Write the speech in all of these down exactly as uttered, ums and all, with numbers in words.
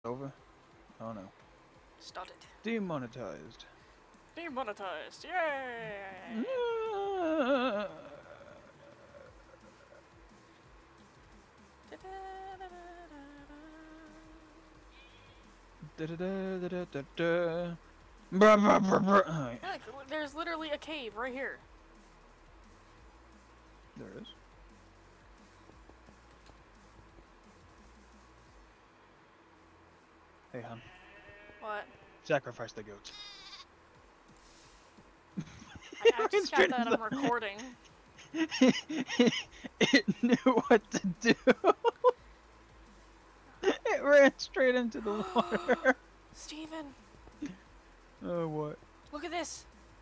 over? Oh no. Start it. Demonetized. Demonetized. Yay! Da da da da da da da. Bruh, bruh, bruh, bruh. Alright. Look, there's literally a cave right here. There it is. Hey, hon. What? Sacrifice the goats. I, I just got that I'm recording. It knew what to do. It ran straight into the water. Steven! Oh, what? Look at this!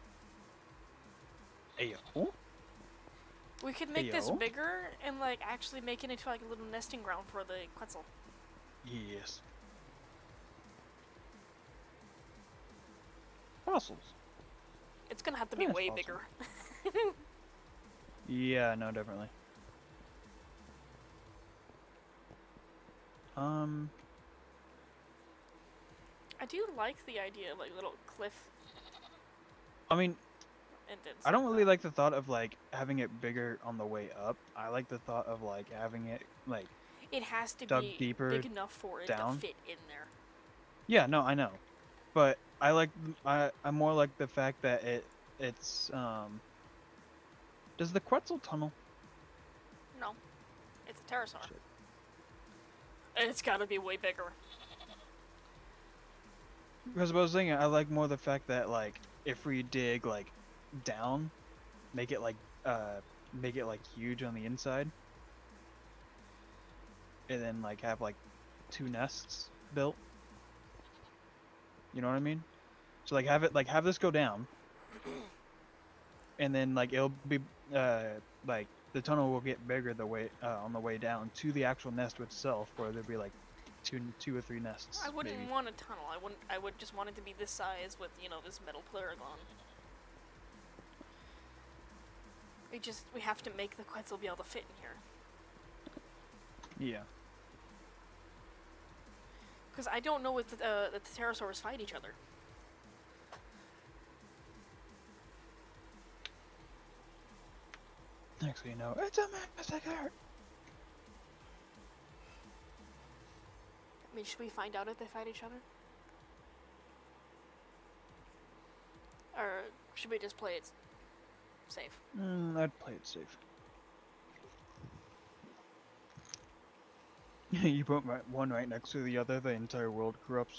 Ayo. We could make this Ayo. bigger and like actually make it into like a little nesting ground for the Quetzal. Yes. Fossils. It's gonna have to be Yeah, way awesome. bigger. Yeah, no, definitely. Um, I do like the idea of like little cliff I mean, indents. I don't like really that. like the thought of like having it bigger on the way up. I like the thought of like having it like It has to dug be deeper big enough for it down. to fit in there. Yeah, no, I know, but I like I I more like the fact that it it's um. Does the Quetzal tunnel? No, it's a pterosaur. Shit. It's gotta be way bigger. Because I was thinking, I like more the fact that like if we dig like down, make it like uh make it like huge on the inside, and then like have like two nests built. You know what I mean? So like have it like have this go down, and then like it'll be uh like the tunnel will get bigger the way uh, on the way down to the actual nest itself, where there'll be like two two or three nests. I wouldn't maybe. want a tunnel. I wouldn't. I would just want it to be this size with, you know, this metal paragon. We just we have to make the Quetzal be able to fit in here. Yeah. Because I don't know if the, uh, the pterosaurs fight each other. Next thing you know, it's a massive art. I mean, should we find out if they fight each other? Or should we just play it safe? Mm, I'd play it safe. You put one right next to the other, the entire world corrupts.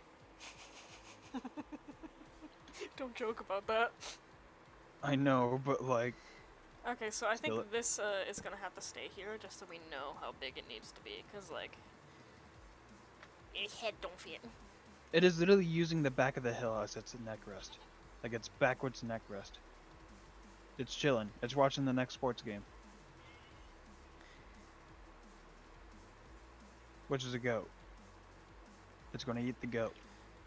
Don't joke about that. I know, but like... Okay, so I Still think it. this uh, is gonna have to stay here just so we know how big it needs to be, because, like, its head don't fit. It is literally using the back of the hill as its neck rest. Like its backwards neck rest. It's chilling. It's watching the next sports game. Which is a goat. It's gonna eat the goat.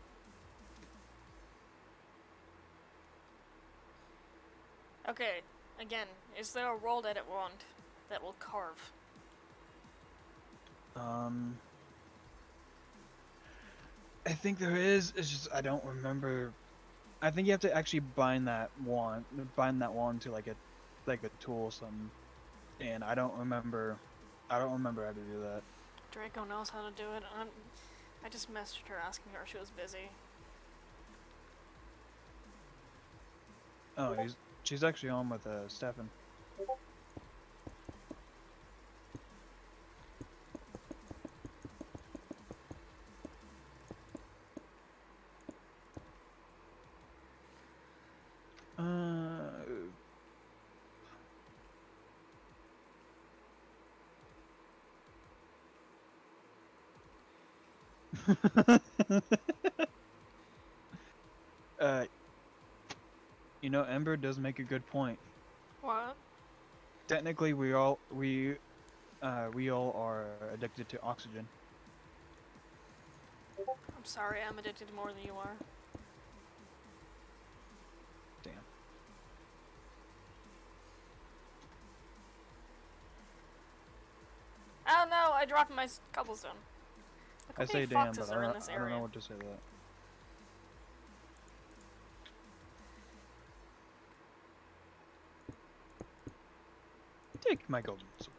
Okay, again, is there a roll that it want that will carve? Um... I think there is, it's just I don't remember. I think you have to actually bind that wand, bind that wand to like a, like a tool or something. And I don't remember, I don't remember how to do that. Draco knows how to do it. I'm, I just messaged her asking her if she was busy. Oh, he's, she's actually on with uh, Stefan. Uh... uh, you know, Ember does make a good point. What? Technically, we all we, uh, we all are addicted to oxygen. I'm sorry, I'm addicted more than you are. Damn. Oh no, I dropped my cobblestone. Look I how many say damn, foxes but I are in don't, this I don't area. know what to say to that. Take my golden sword.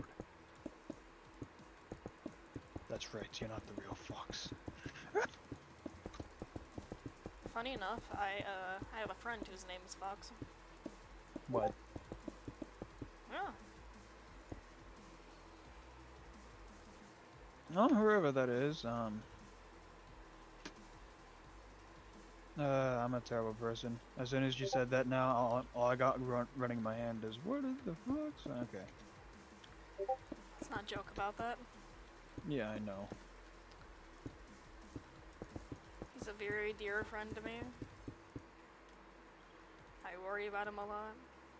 That's right, you're not the real fox. Funny enough, I uh I have a friend whose name is Fox. What? Yeah. Oh, whoever that is, um... Uh, I'm a terrible person. As soon as you said that now, all, all I got run, running in my hand is, what is the fox? Okay. Let's not joke about that. Yeah, I know. He's a very dear friend to me. I worry about him a lot.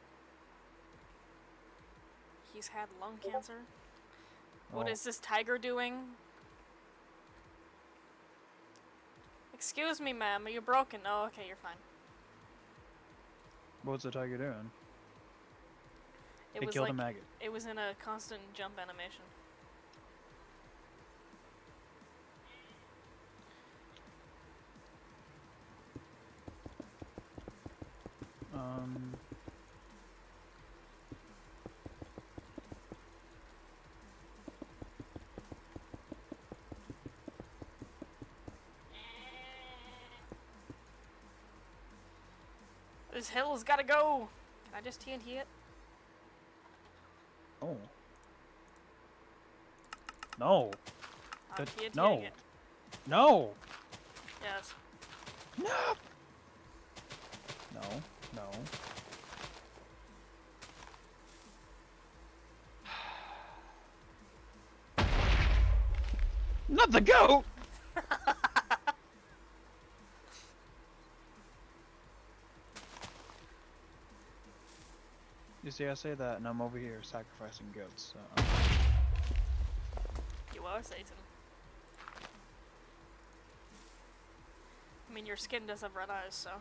He's had lung cancer. What Oh. is this tiger doing? Excuse me, ma'am, are you broken? Oh, okay, you're fine. What's the tiger doing? It It was killed like, a maggot. it was in a constant jump animation. Um... This hill has gotta go! Can I just T N T it? Oh. No. I'm That- TNTing no. it. No! Yes. No! No. No. Not the goat! You see, I say that, and I'm over here sacrificing goats. So. You are Satan. I mean, your skin does have red eyes, so.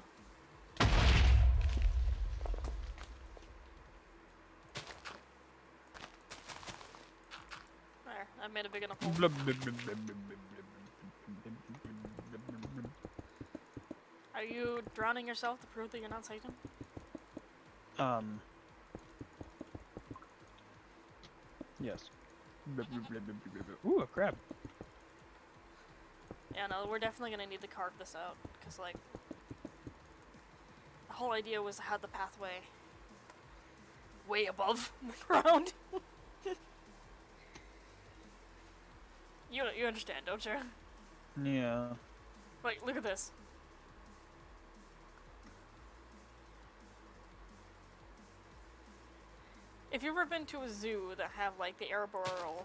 There, I made a big enough hole. Are you drowning yourself to prove that you're not Satan? Um. Yes. Ooh, a crab. Yeah, no, we're definitely gonna need to carve this out, because, like, the whole idea was to have the pathway way above the ground. you you understand, don't you? Yeah. Like, look at this. If you've ever been to a zoo that have, like, the arboreal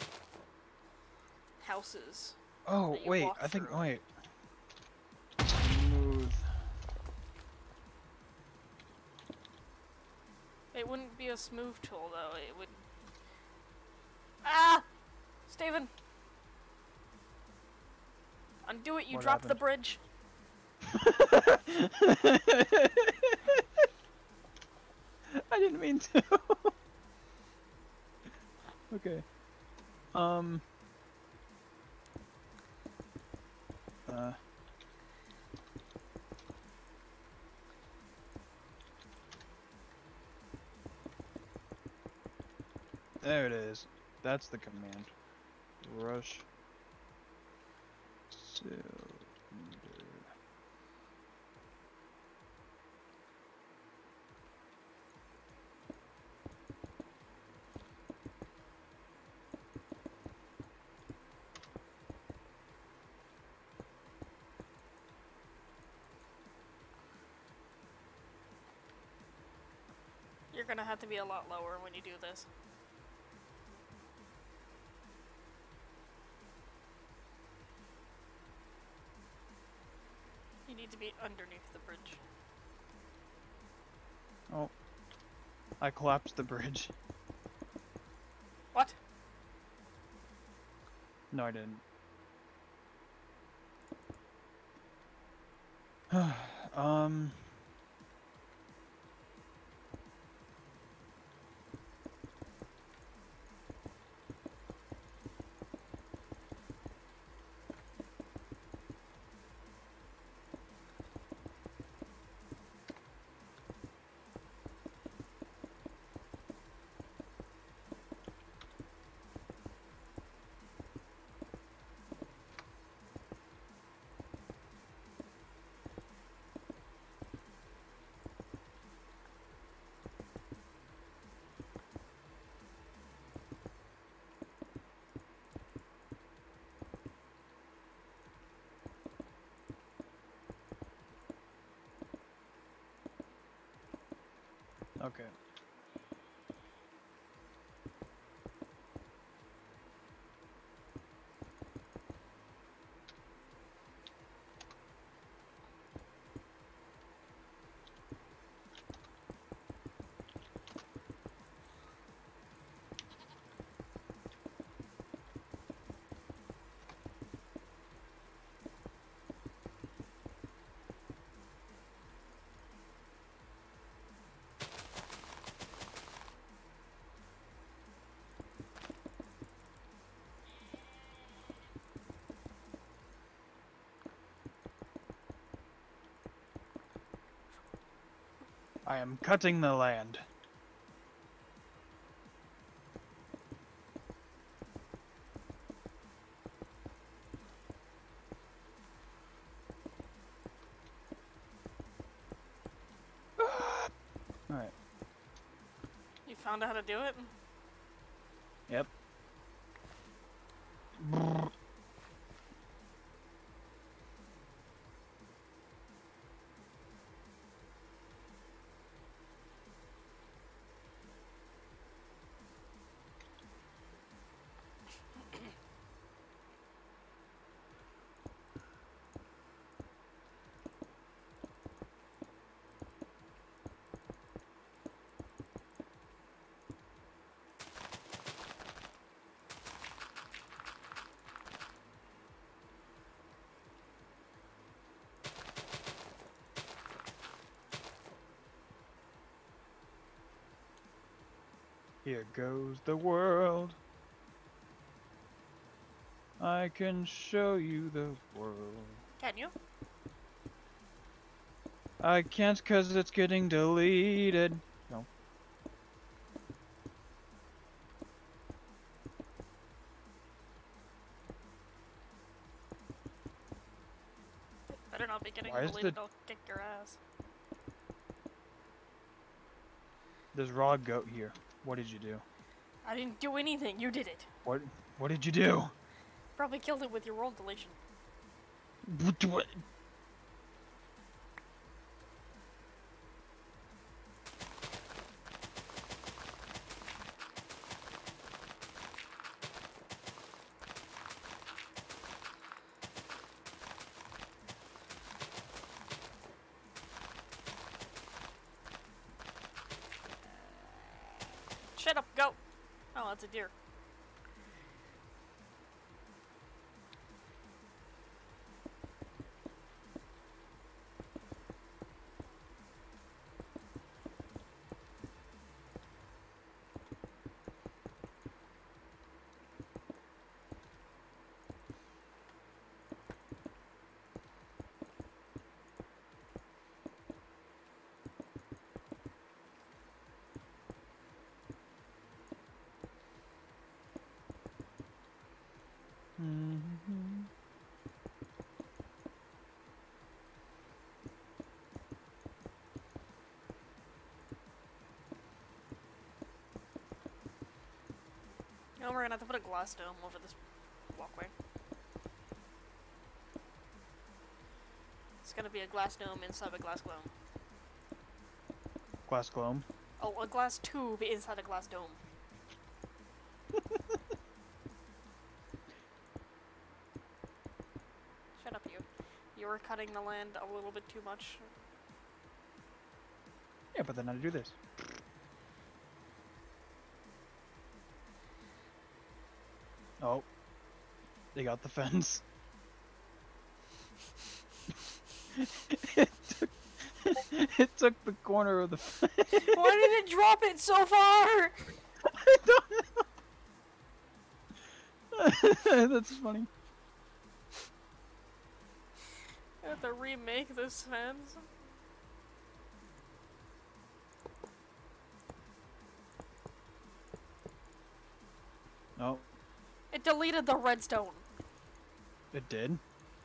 houses. Oh, that you wait, walk I think, through. wait. Smooth. It wouldn't be a smooth tool, though. It would... Ah! Steven! Undo it, you What dropped the happened? bridge. I didn't mean to. Okay. Um. Uh. There it is. That's the command. Rush. Cylinder. You're gonna have to be a lot lower when you do this. You need to be underneath the bridge. Oh. I collapsed the bridge. What? No, I didn't. um. Okay. I am cutting the land. Alright. You found out how to do it? Yep. Here goes the world. I can show you the world. Can you? I can't cause it's getting deleted. No. Better not be getting Why is deleted, the- I'll kick your ass. There's raw goat here. What did you do? I didn't do anything, you did it. What? What did you do? Probably killed it with your world deletion. What? what- Shut up, go! Oh, that's a deer. Mhm. Now we're gonna have to put a glass dome over this walkway. It's gonna be a glass dome inside a glass globe. Glass globe. Oh, a glass tube inside a glass dome. Shut up, you. You were cutting the land a little bit too much. Yeah, but then I do this. Oh. They got the fence. it, took, it took the corner of the fence. Why did it drop it so far? I don't know. That's funny. I have to remake this fence. No, It deleted the redstone. it did.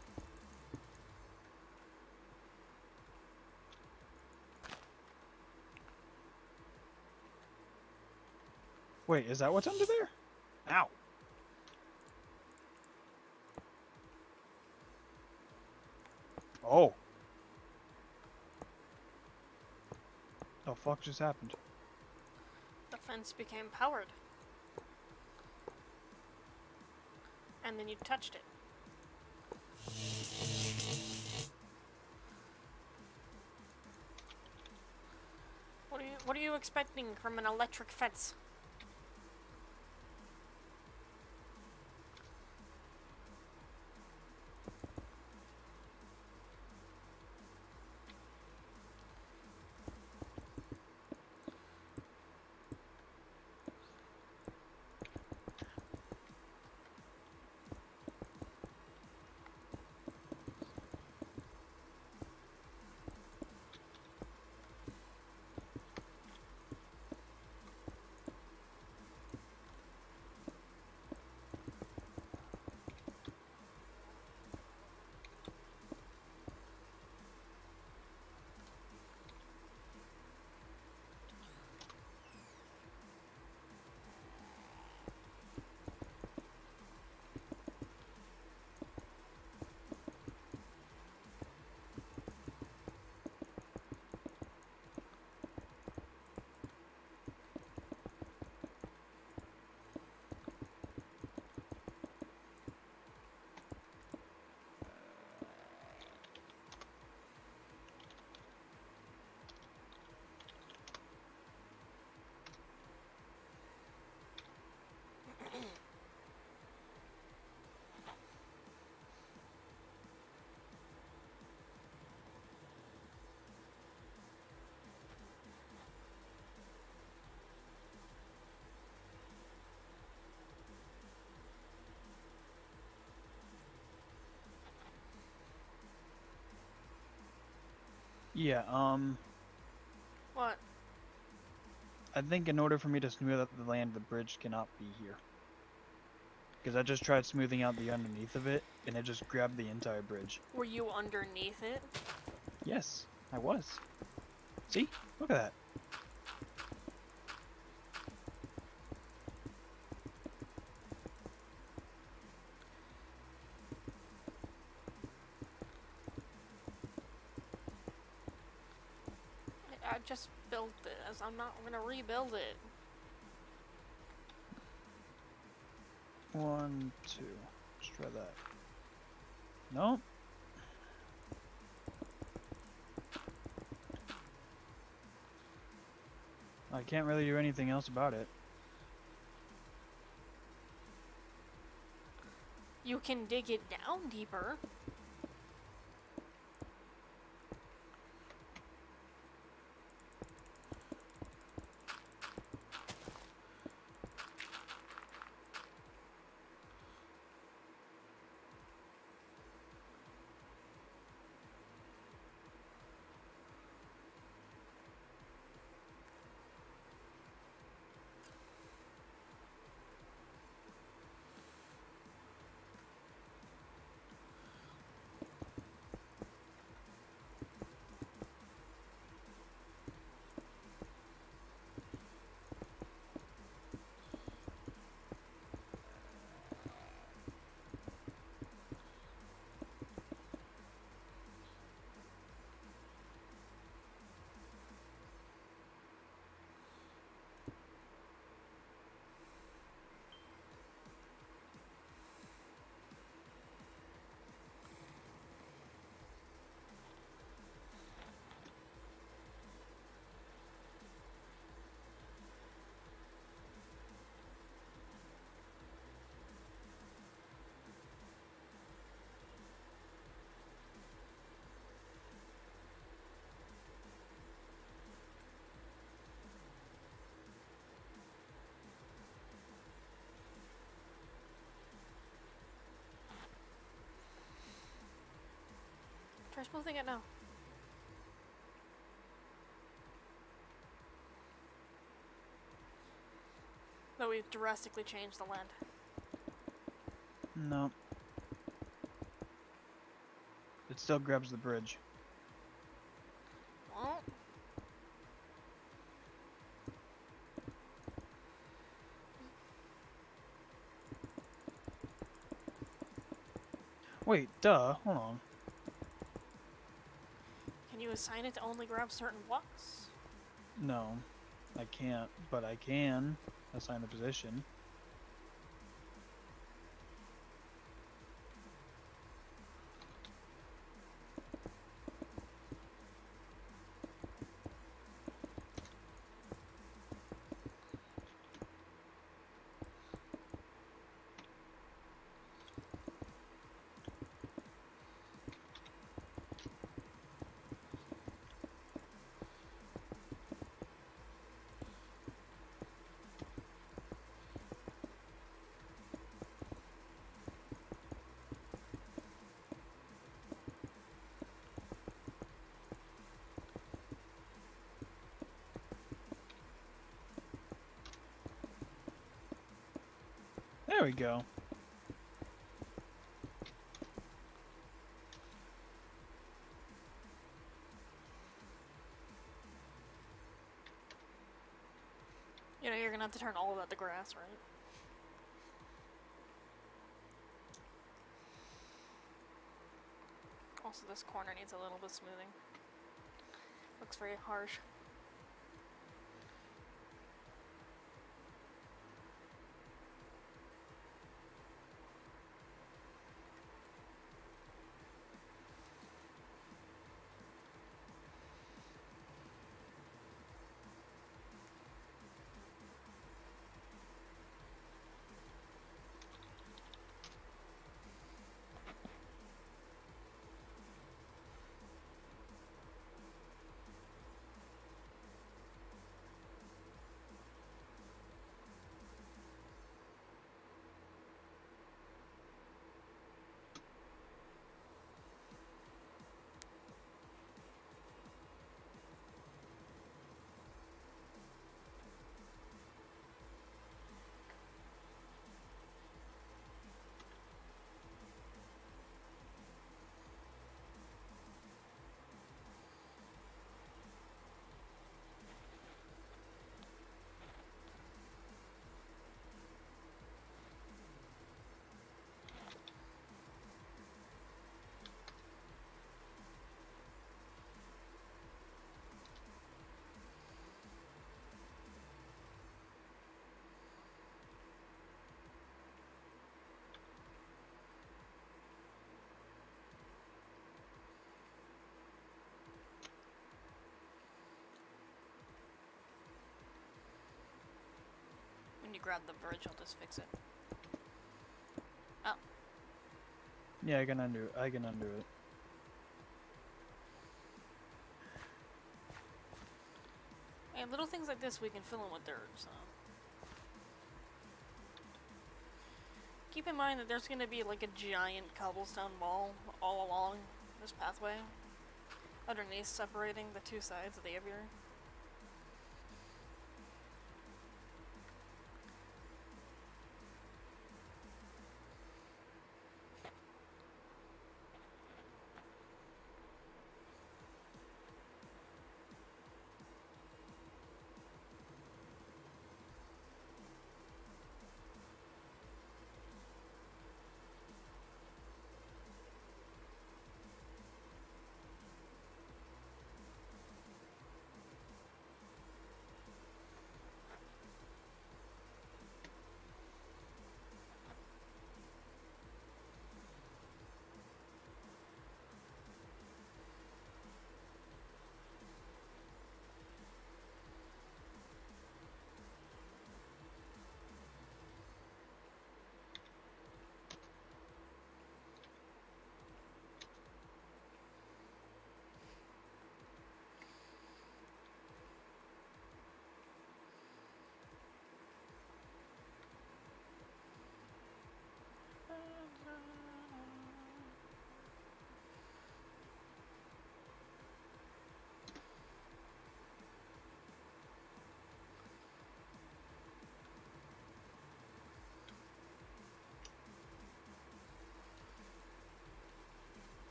Wait, is that what's under there? Ow. Oh. The fuck just happened? The fence became powered. And then you touched it. What are you what are you expecting from an electric fence? Yeah, um, What? I think in order for me to smooth out the land, the bridge cannot be here. Because I just tried smoothing out the underneath of it, and it just grabbed the entire bridge. Were you underneath it? Yes, I was. See? Look at that. I, I just built this. I'm not gonna rebuild it. One, two. Let's try that. Nope. I can't really do anything else about it. You can dig it down deeper. Try smoothing it now. But we've drastically changed the land. No. It still grabs the bridge. Well, Wait, duh. Hold on. can you assign it to only grab certain blocks? No, I can't, but I can assign the position. There we go. You know, you're gonna have to turn all of that to grass, right? Also, this corner needs a little bit smoothing. Looks very harsh. When you grab the bridge, I'll just fix it. Oh. Yeah, I can undo. I can undo it. And little things like this we can fill in with dirt, so. Keep in mind that there's gonna be like a giant cobblestone wall all along this pathway. Underneath, separating the two sides of the aviary.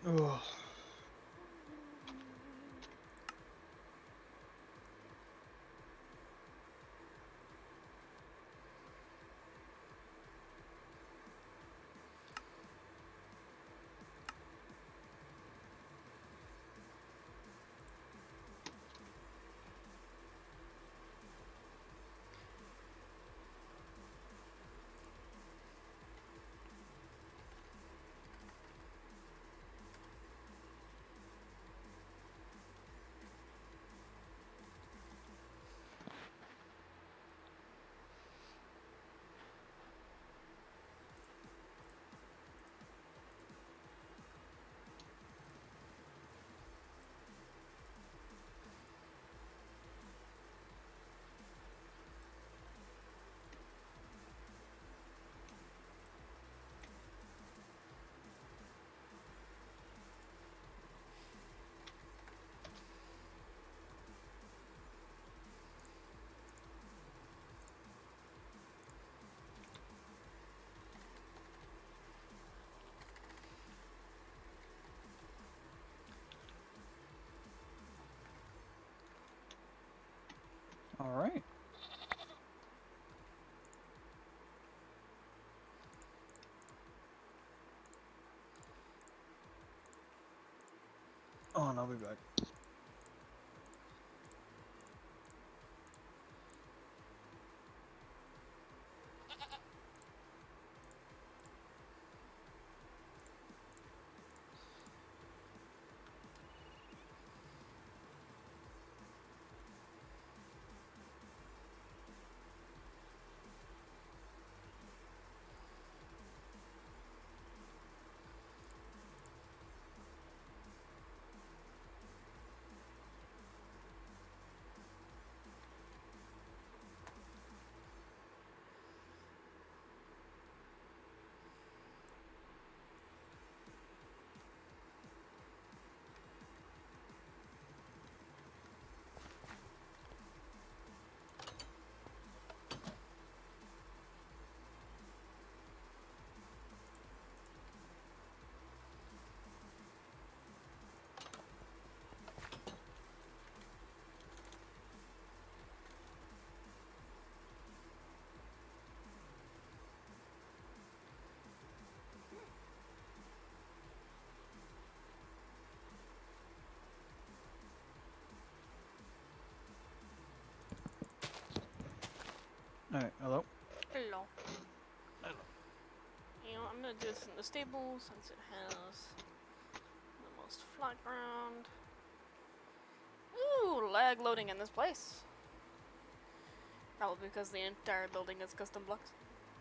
Ugh. All right. Oh, and I'll be back. All right. Hello. Hello. Hello. You know, I'm gonna do this in the stable since it has the most flat ground. Ooh, lag loading in this place. Probably because the entire building is custom blocks.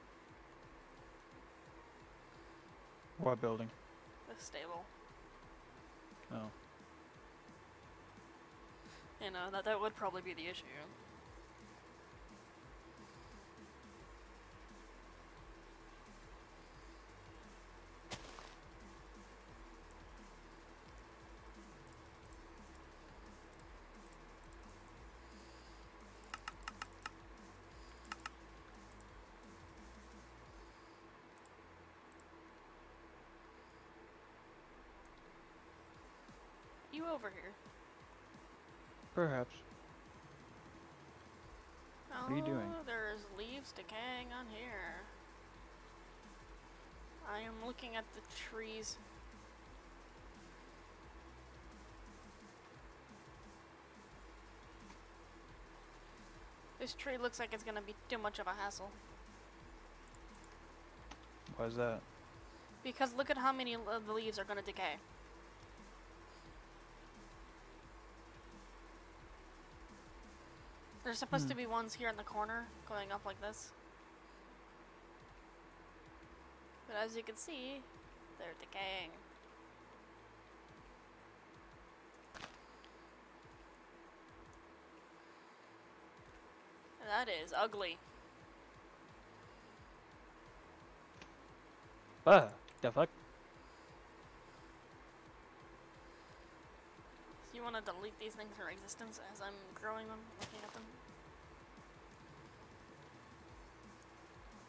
What building? The stable. Oh. You know, that, that would probably be the issue. You over here. Perhaps. Oh, What are you doing? there's leaves decaying on here. I am looking at the trees. This tree looks like it's gonna be too much of a hassle. Why is that? Because look at how many of the leaves are gonna decay. There's supposed Hmm. to be ones here in the corner going up like this. But as you can see, they're decaying. That is ugly. Ah, the fuck? So you want to delete these things from existence as I'm growing them, looking at them?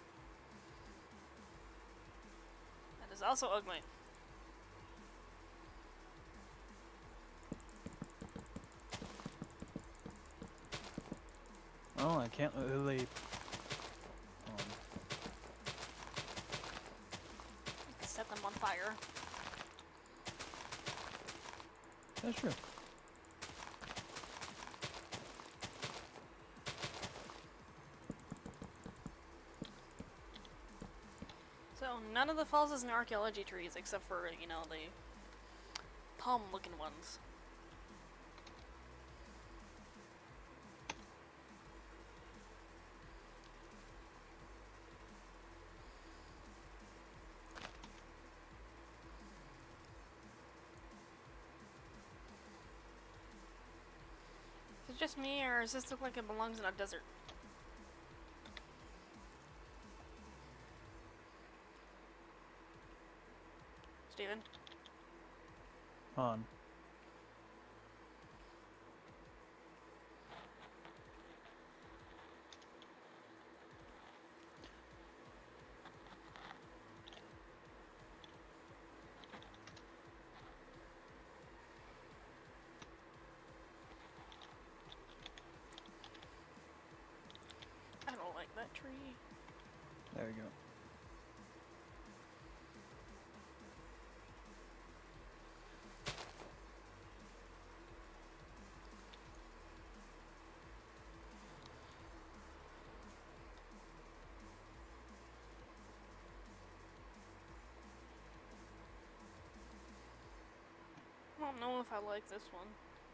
That is also ugly. Oh, I can't really. Um, You can set them on fire. that's true. So, none of the falls is in archaeology trees except for, you know, the palm looking ones. Is it just me, or does this look like it belongs in a desert? Steven? On. I don't like that tree. There we go. I don't know if I like this one.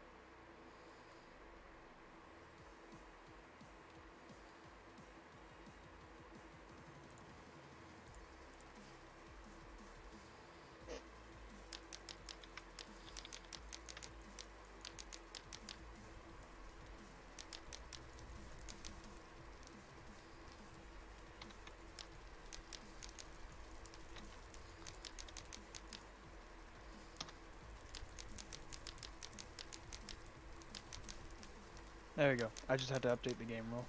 There we go. I just had to update the game rule.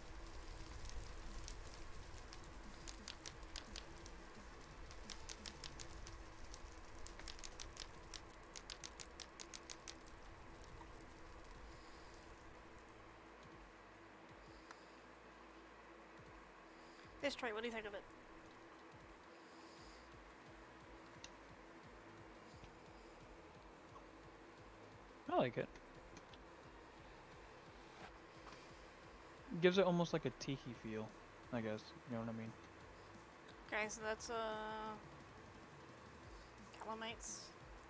This tree, what do you think of it? I like it. Gives it almost like a tiki feel, I guess. You know what I mean? Okay, so that's, uh... calamites.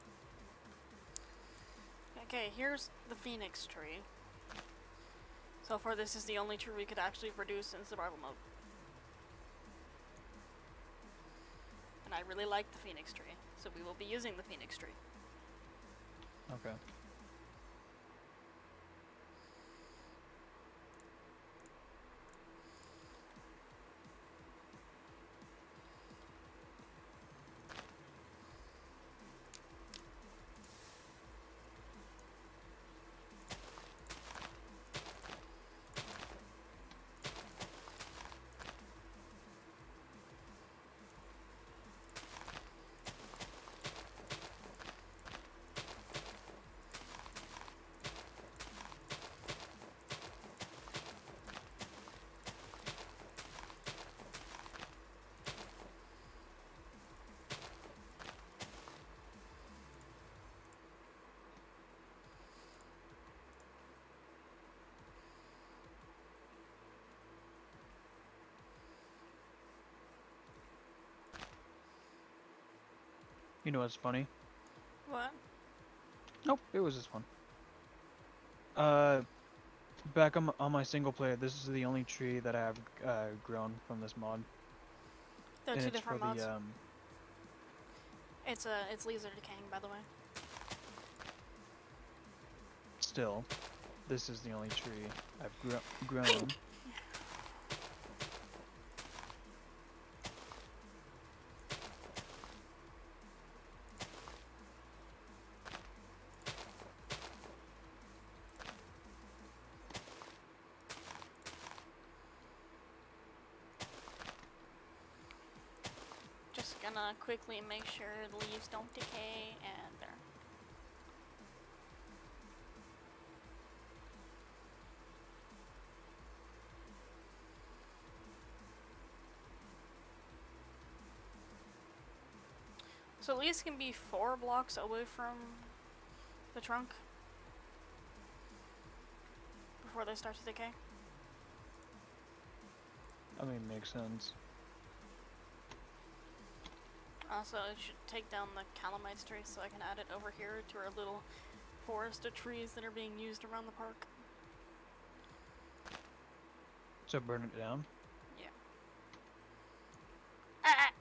Okay, here's the phoenix tree. So far, this is the only tree we could actually produce in survival mode. And I really like the phoenix tree, so we will be using the phoenix tree. Okay. You know what's funny? What? Nope, it was this one. Uh, back on, on my single player, this is the only tree that I have uh, grown from this mod. There are And two it's different for mods. the, um, It's, uh, it's leaves are decaying, by the way. still, this is the only tree I've gr grown. Just gonna quickly make sure the leaves don't decay, and there. So leaves can be four blocks away from the trunk before they start to decay. I mean, makes sense. Also, it should take down the calamites tree so I can add it over here to our little forest of trees that are being used around the park. So burn it down? Yeah. Ah!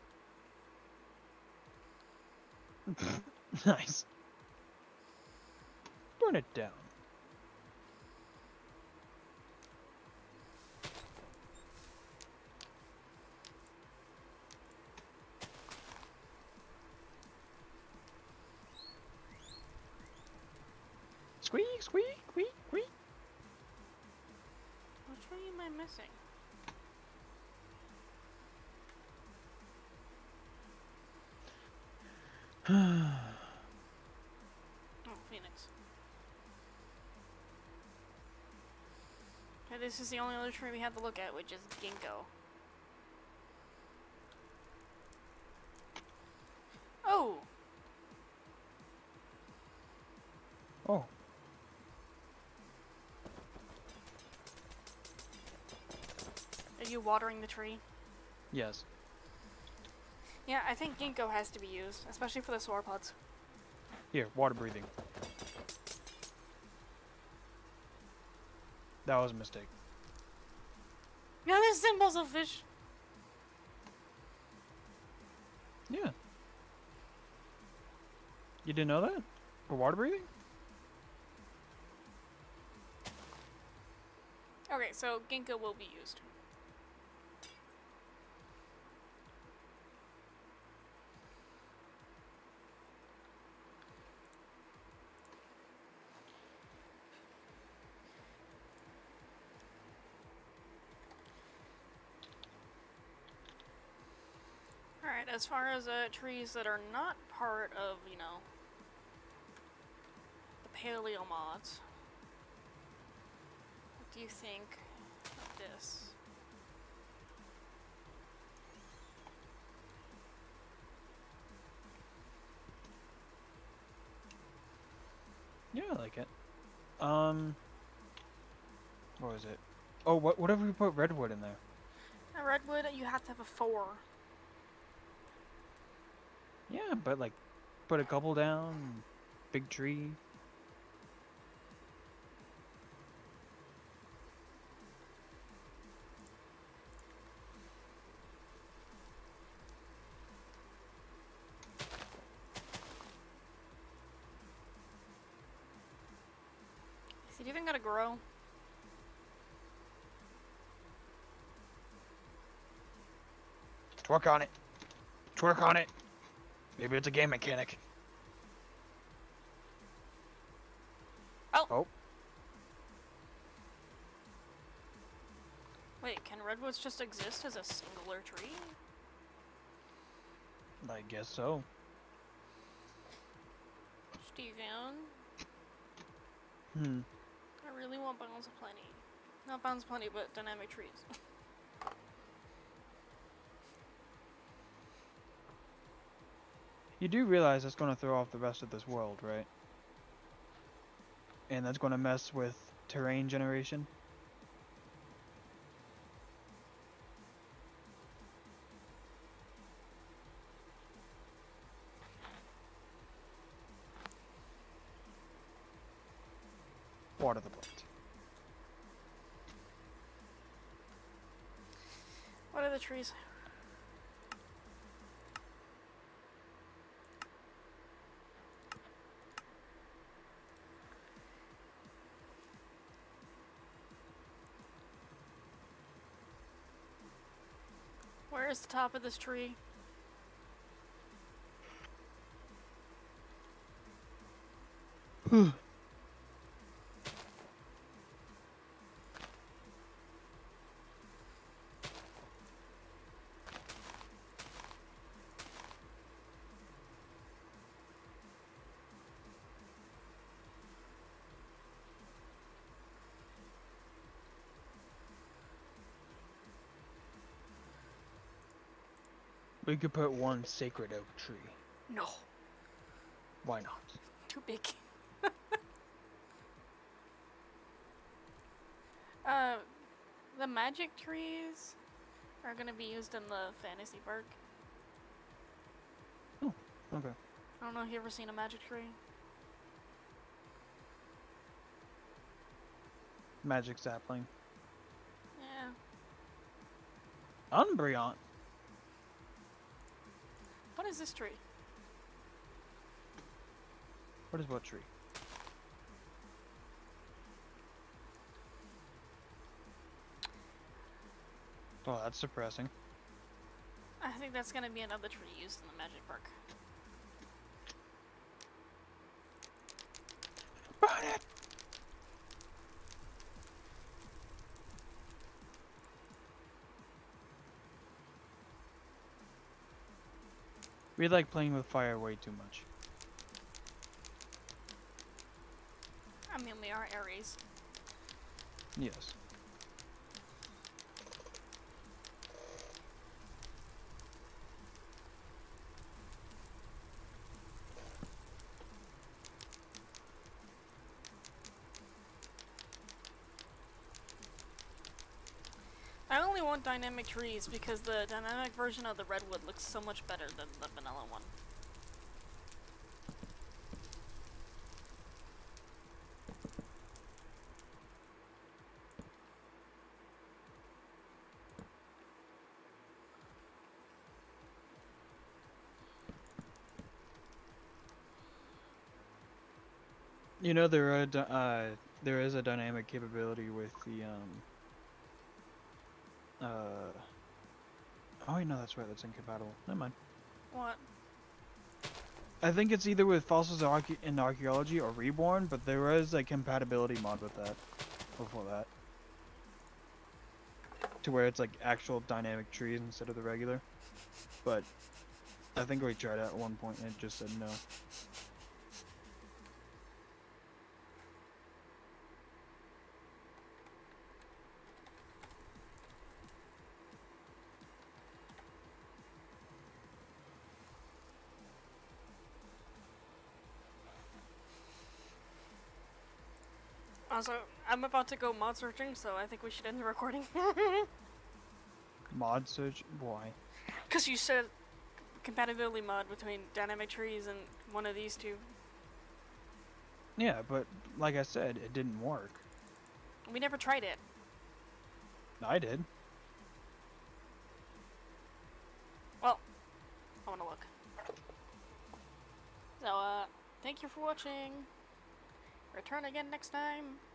Nice. Burn it down. Squeak, squeak, squeak, squeak. Which one am I missing? Oh, Phoenix. Okay, this is the only other tree we have to look at, which is ginkgo. Oh! Oh. Are you watering the tree? Yes. Yeah, I think ginkgo has to be used, especially for the sauropods. Here, water breathing. That was a mistake. Yeah, there's symbols of fish. Yeah. You didn't know that? For water breathing? Okay, so ginkgo will be used. Alright, as far as uh, trees that are not part of, you know, the paleo mods, what do you think of this? Yeah, I like it. Um, what was it? Oh, what? What if we put redwood in there? A redwood, you have to have a four. Yeah, but like, put a couple down. Big tree. Is it even gonna grow? Twerk on it. Twerk on it. Maybe it's a game mechanic. Oh! Oh. Wait, can redwoods just exist as a singular tree? I guess so. Steven? Hmm. I really want Bounds of Plenty. Not Bounds of Plenty, but dynamic trees. You do realize that's going to throw off the rest of this world, right? And that's going to mess with terrain generation. Water the plant. What are the trees? Where is the top of this tree? We could put one sacred oak tree. No. Why not? Too big. uh, the magic trees are gonna be used in the fantasy park. Oh, okay. I don't know if you ever seen a magic tree. Magic sapling. Yeah. Umbreon. What is this tree? What is what tree? Oh, that's depressing. I think that's gonna be another tree used in the magic park. Burn it! We like playing with fire way too much. I mean, we are Aries. Yes. I only want dynamic trees because the dynamic version of the redwood looks so much better than the vanilla one. You know there are dy- uh there is a dynamic capability with the um uh oh wait, no, that's right, that's incompatible. Never mind. What? I think it's either with fossils arche- in archaeology or reborn, but there is a compatibility mod with that before that, to where it's like actual dynamic trees instead of the regular. But I think we tried it at one point and it just said no. Also, I'm about to go mod searching, so I think we should end the recording. Mod search? Why? Because you said compatibility mod between dynamic trees and one of these two. Yeah, but like I said, it didn't work. We never tried it. I did. Well, I want to look. So, uh, thank you for watching. Return again next time.